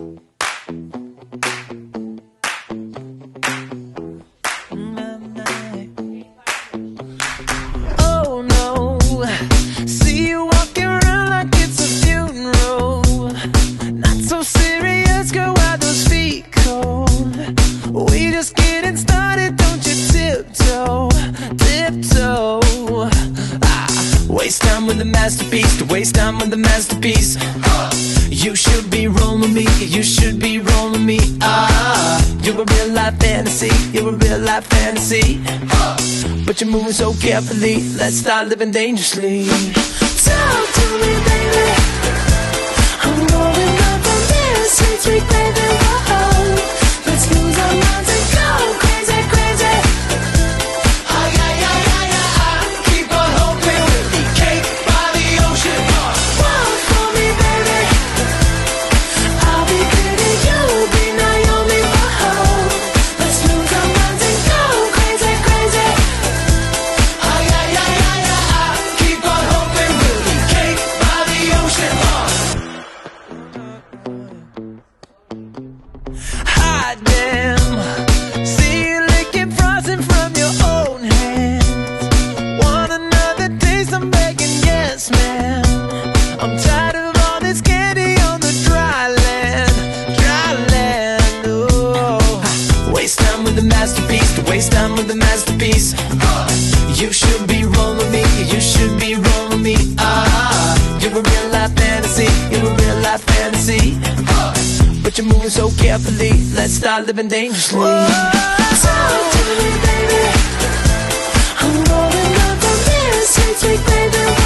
Oh no, see you walking around like it's a funeral. Not so serious, girl, why those feet cold? We just getting started, don't you tiptoe, tiptoe. Waste time with the masterpiece, to waste time with the masterpiece. You should be rolling me, you should be rolling me. You're a real life fantasy, you're a real life fantasy. But you're moving so carefully, let's start living dangerously. Talk to me, baby. I'm rolling up on this sweet, sweet baby. Whoa. Let's lose our minds and go crazy, crazy. Ay, ay, ay, ay, ay. Keep on hoping we'll be cake by the ocean. Walk for me, baby. I'll be pretty, you'll be Naomi. Whoa. Let's lose our minds and go crazy, crazy. Ay, ay, ay, ay, ay. Keep on hoping we'll be cake by the ocean. Hot damn, see you licking frosting from your own hands. Want another taste? I'm begging, yes, ma'am. I'm tired of all this candy on the dry land, dry land. Oh, waste time with the masterpiece, to waste time with the masterpiece. You should be rolling me, you should be rolling me. You're a real life fantasy, you're a real life fantasy. But you're moving so carefully, let's start living dangerously. Talk to me, baby. I'm rolling up on this sweet, sweet baby.